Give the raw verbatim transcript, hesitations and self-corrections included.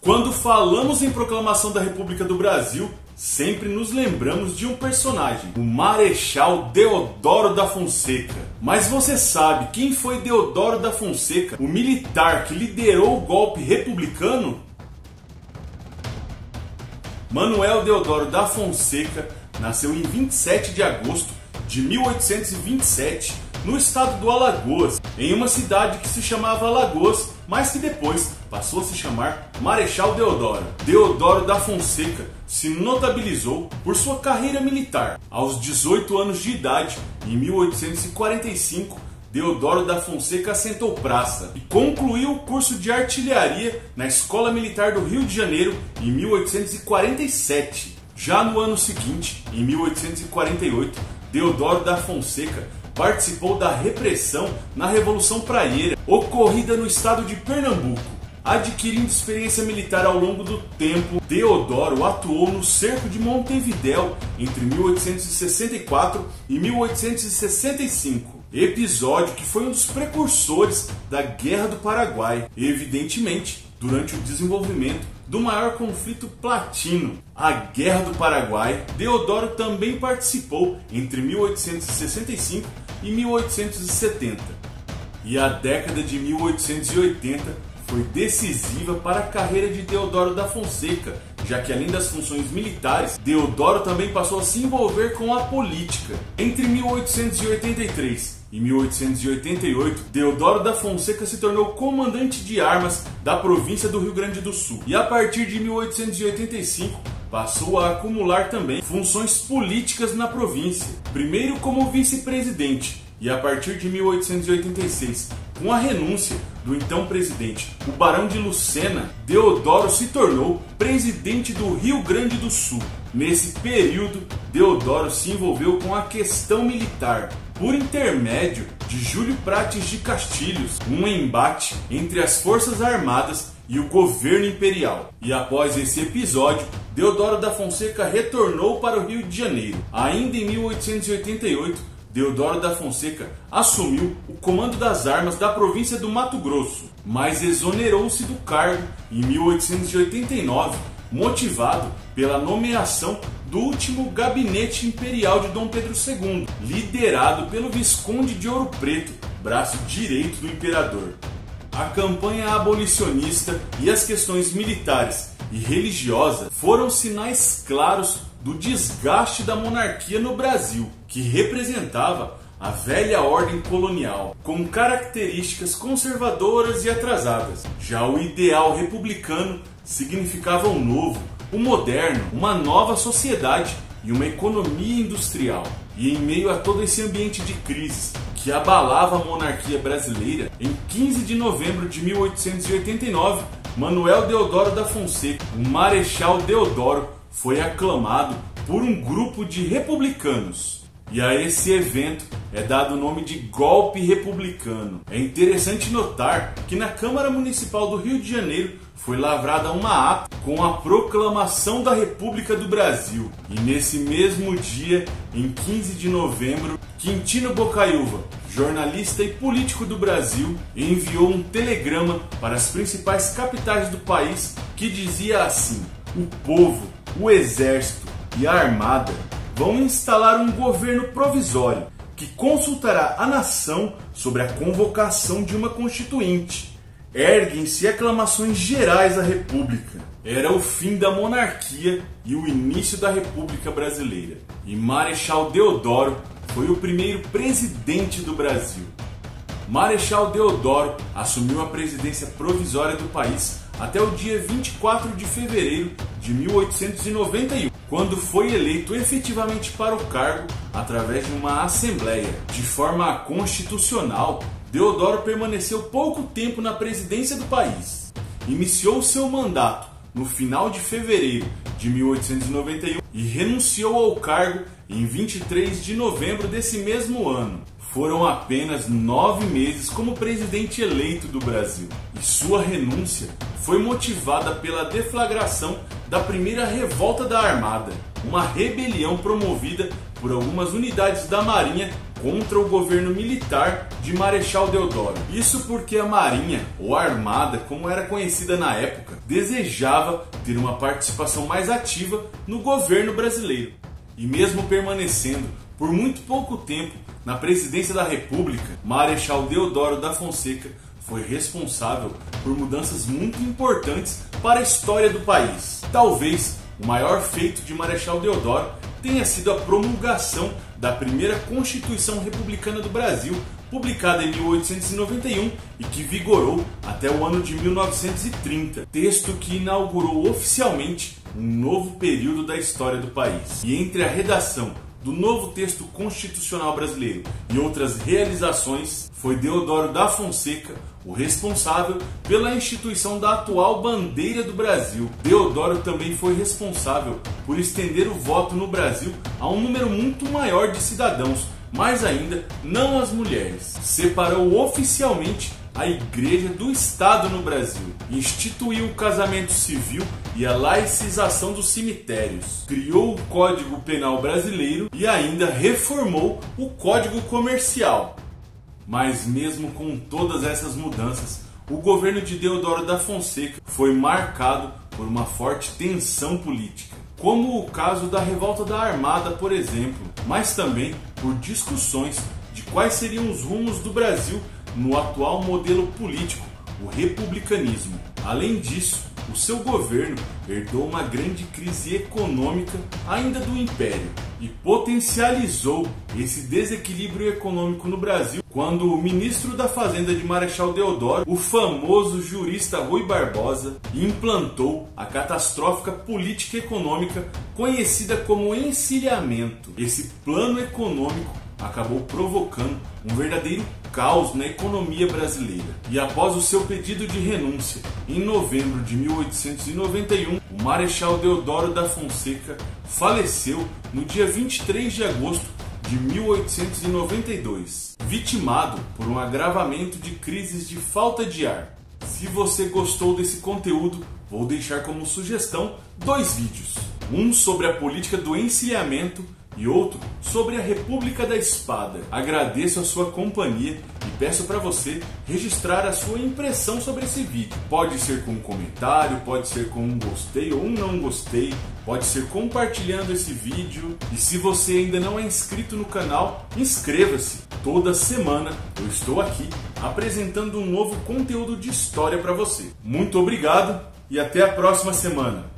Quando falamos em proclamação da República do Brasil, sempre nos lembramos de um personagem, o Marechal Deodoro da Fonseca. Mas você sabe quem foi Deodoro da Fonseca, o militar que liderou o golpe republicano? Manuel Deodoro da Fonseca nasceu em vinte e sete de agosto de mil oitocentos e vinte e sete, no estado do Alagoas, em uma cidade que se chamava Alagoas, mas que depois passou a se chamar Marechal Deodoro. Deodoro da Fonseca se notabilizou por sua carreira militar. Aos dezoito anos de idade, em mil oitocentos e quarenta e cinco, Deodoro da Fonseca assentou praça e concluiu o curso de artilharia na Escola Militar do Rio de Janeiro em mil oitocentos e quarenta e sete. Já no ano seguinte, em mil oitocentos e quarenta e oito, Deodoro da Fonseca participou da repressão na Revolução Praieira, ocorrida no estado de Pernambuco. Adquirindo experiência militar ao longo do tempo, Deodoro atuou no cerco de Montevidéu entre mil oitocentos e sessenta e quatro e mil oitocentos e sessenta e cinco, episódio que foi um dos precursores da Guerra do Paraguai, evidentemente durante o desenvolvimento do maior conflito platino, a Guerra do Paraguai. Deodoro também participou entre mil oitocentos e sessenta e cinco e mil oitocentos e setenta. E a década de mil oitocentos e oitenta foi decisiva para a carreira de Deodoro da Fonseca, já que além das funções militares, Deodoro também passou a se envolver com a política. Entre mil oitocentos e oitenta e três e mil oitocentos e oitenta e oito, Deodoro da Fonseca se tornou comandante de armas da província do Rio Grande do Sul. E a partir de mil oitocentos e oitenta e cinco, passou a acumular também funções políticas na província. Primeiro como vice-presidente, e a partir de mil oitocentos e oitenta e seis, com a renúncia do então presidente, o Barão de Lucena, Deodoro se tornou presidente do Rio Grande do Sul. Nesse período, Deodoro se envolveu com a questão militar, por intermédio de Júlio Prates de Castilhos, um embate entre as Forças Armadas e o governo imperial. E após esse episódio, Deodoro da Fonseca retornou para o Rio de Janeiro. Ainda em mil oitocentos e oitenta e oito, Deodoro da Fonseca assumiu o comando das armas da província do Mato Grosso, mas exonerou-se do cargo em mil oitocentos e oitenta e nove, motivado pela nomeação do último gabinete imperial de Dom Pedro segundo, liderado pelo Visconde de Ouro Preto, braço direito do imperador. A campanha abolicionista e as questões militares e religiosas foram sinais claros do desgaste da monarquia no Brasil, que representava a velha ordem colonial, com características conservadoras e atrasadas. Já o ideal republicano significava o novo, o moderno, uma nova sociedade e uma economia industrial. E em meio a todo esse ambiente de crise que abalava a monarquia brasileira, em quinze de novembro de mil oitocentos e oitenta e nove, Manuel Deodoro da Fonseca, o Marechal Deodoro, foi aclamado por um grupo de republicanos. E a esse evento é dado o nome de golpe republicano. É interessante notar que na Câmara Municipal do Rio de Janeiro foi lavrada uma ata com a proclamação da República do Brasil. E nesse mesmo dia, em quinze de novembro, Quintino Bocaiúva, jornalista e político do Brasil, enviou um telegrama para as principais capitais do país que dizia assim: o povo, o exército e a armada vão instalar um governo provisório que consultará a nação sobre a convocação de uma constituinte. Erguem-se aclamações gerais à República. Era o fim da monarquia e o início da República Brasileira. E Marechal Deodoro foi o primeiro presidente do Brasil. Marechal Deodoro assumiu a presidência provisória do país até o dia vinte e quatro de fevereiro de mil oitocentos e noventa e um, quando foi eleito efetivamente para o cargo através de uma assembleia. De forma constitucional, Deodoro permaneceu pouco tempo na presidência do país. Iniciou seu mandato no final de fevereiro de mil oitocentos e noventa e um e renunciou ao cargo em vinte e três de novembro desse mesmo ano. Foram apenas nove meses como presidente eleito do Brasil, e sua renúncia foi motivada pela deflagração da primeira revolta da Armada, uma rebelião promovida por algumas unidades da Marinha contra o governo militar de Marechal Deodoro. Isso porque a Marinha, ou Armada, como era conhecida na época, desejava ter uma participação mais ativa no governo brasileiro. E mesmo permanecendo por muito pouco tempo na presidência da República, Marechal Deodoro da Fonseca foi responsável por mudanças muito importantes para a história do país. Talvez o maior feito de Marechal Deodoro tenha sido a promulgação da primeira Constituição Republicana do Brasil, publicada em mil oitocentos e noventa e um e que vigorou até o ano de mil novecentos e trinta, texto que inaugurou oficialmente um novo período da história do país. E entre a redação do novo texto constitucional brasileiro e outras realizações, foi Deodoro da Fonseca o responsável pela instituição da atual bandeira do Brasil. Deodoro também foi responsável por estender o voto no Brasil a um número muito maior de cidadãos, mais ainda não as mulheres. Separou oficialmente a Igreja do Estado no Brasil, instituiu o casamento civil e a laicização dos cemitérios, criou o Código Penal Brasileiro e ainda reformou o Código Comercial. Mas mesmo com todas essas mudanças, o governo de Deodoro da Fonseca foi marcado por uma forte tensão política, como o caso da revolta da Armada, por exemplo, mas também por discussões de quais seriam os rumos do Brasil no atual modelo político, o republicanismo. Além disso, o seu governo herdou uma grande crise econômica ainda do Império e potencializou esse desequilíbrio econômico no Brasil quando o ministro da Fazenda de Marechal Deodoro, o famoso jurista Rui Barbosa, implantou a catastrófica política econômica conhecida como encilhamento. Esse plano econômico acabou provocando um verdadeiro caos na economia brasileira. E após o seu pedido de renúncia, em novembro de mil oitocentos e noventa e um, o Marechal Deodoro da Fonseca faleceu no dia vinte e três de agosto de mil oitocentos e noventa e dois, vitimado por um agravamento de crises de falta de ar. Se você gostou desse conteúdo, vou deixar como sugestão dois vídeos. Um sobre a política do encilhamento e outro sobre a República da Espada. Agradeço a sua companhia e peço para você registrar a sua impressão sobre esse vídeo. Pode ser com um comentário, pode ser com um gostei ou um não gostei, pode ser compartilhando esse vídeo. E se você ainda não é inscrito no canal, inscreva-se. Toda semana eu estou aqui apresentando um novo conteúdo de história para você. Muito obrigado e até a próxima semana.